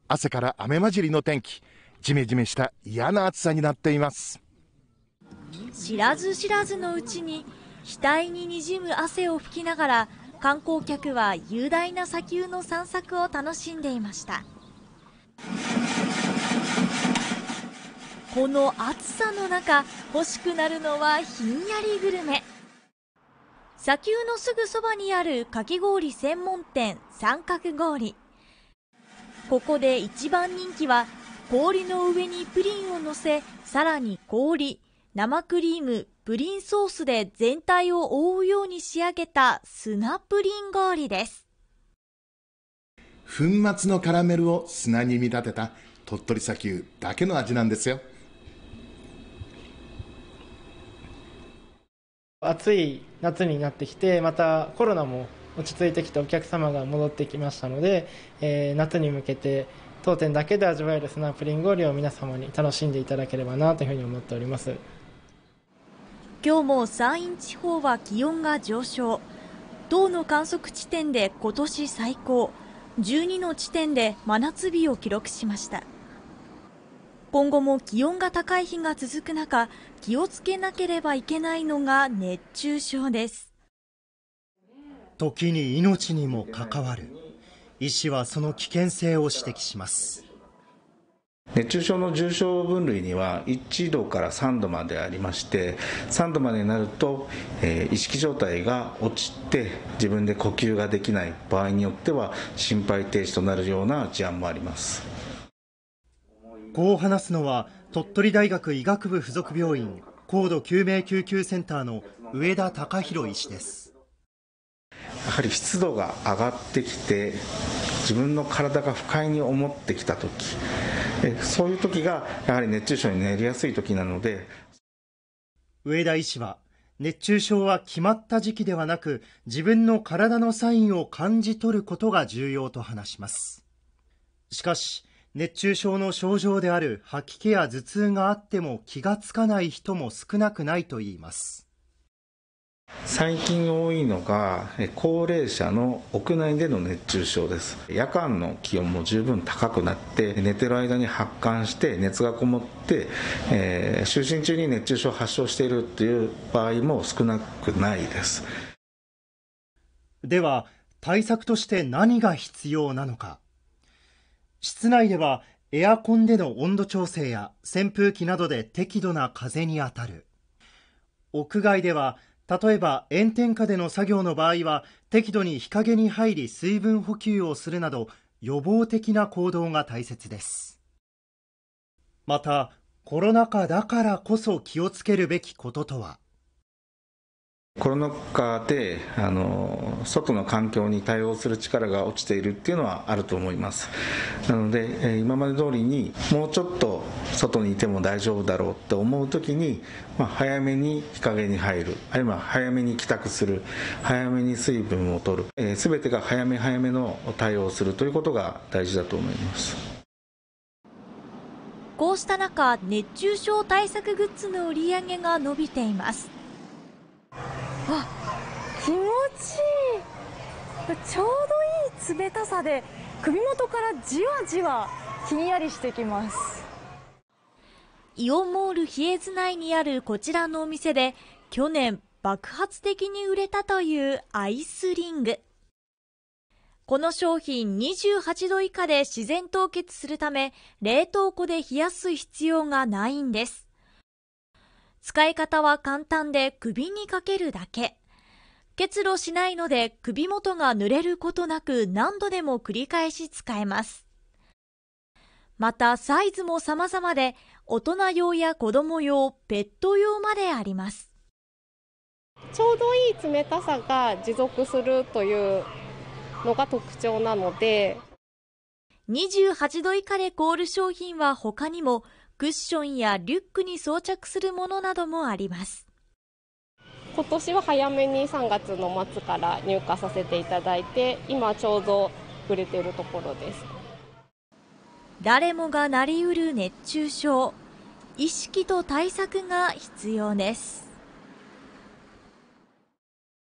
朝から雨混じりの天気、ジメジメした嫌な暑さになっています。 知らず知らずのうちに額ににじむ汗を拭きながら、観光客は雄大な砂丘の散策を楽しんでいました。この暑さの中、欲しくなるのはひんやりグルメ。砂丘のすぐそばにあるかき氷専門店、三角氷。ここで一番人気は、氷の上にプリンを乗せ、さらに氷、生クリーム、プリンソースで全体を覆うように仕上げた砂プリン氷です。 粉末のカラメルを砂に見立てた鳥取砂丘だけの味なんですよ。 暑い夏になってきて、またコロナも落ち着いてきてお客様が戻ってきましたので、夏に向けて当店だけで味わえる砂プリン氷を皆様に楽しんでいただければなというふうに思っております。 今日も山陰地方は気温が上昇。10の観測地点で今年最高、12の地点で真夏日を記録しました。今後も気温が高い日が続く中、気をつけなければいけないのが熱中症です。 時に命にも関わる。医師はその危険性を指摘します。 熱中症の重症分類には1度から3度までありまして、3度までになると、意識状態が落ちて自分で呼吸ができない場合によっては心肺停止となるような事案もあります。 こう話すのは鳥取大学医学部附属病院高度救命救急センターの上田隆弘医師です。 やはり湿度が上がってきて自分の体が不快に思ってきたとき、そういうときがやはり熱中症になりやすいときなので、 上田医師は熱中症は決まった時期ではなく、自分の体のサインを感じ取ることが重要と話します。しかし熱中症の症状である吐き気や頭痛があっても気がつかない人も少なくないといいます。 最近多いのが高齢者の屋内での熱中症です。夜間の気温も十分高くなって寝てる間に発汗して熱がこもって、就寝中に熱中症を発症しているという場合も少なくないです。 では対策として何が必要なのか。室内ではエアコンでの温度調整や扇風機などで適度な風に当たる。屋外では例えば炎天下での作業の場合は適度に日陰に入り水分補給をするなど予防的な行動が大切です。またコロナ禍だからこそ気をつけるべきこととは。 コロナ禍で外の環境に対応する力が落ちているっていうのはあると思います。なので、今まで通りにもうちょっと外にいても大丈夫だろうって思うときに、早めに日陰に入る、あるいは早めに帰宅する、早めに水分を取る、全てが早め早めの対応をするということが大事だと思います。 こうした中、熱中症対策グッズの売り上げが伸びています。 あ、気持ちいい。ちょうどいい冷たさで首元からじわじわひんやりしてきます。 イオンモール比叡津内にあるこちらのお店で去年爆発的に売れたというアイスリング。この商品28度以下で自然凍結するため冷凍庫で冷やす必要がないんです。使い方は簡単で首にかけるだけ。結露しないので首元が濡れることなく何度でも繰り返し使えます。またサイズも様々で大人用や子供用、ペット用まであります。 ちょうどいい冷たさが持続するというのが特徴なので、 28度以下で凍る商品は他にもクッションやリュックに装着するものなどもあります。 今年は早めに3月の末から入荷させていただいて、今ちょうど売れているところです。 誰もがなりうる熱中症、意識と対策が必要です。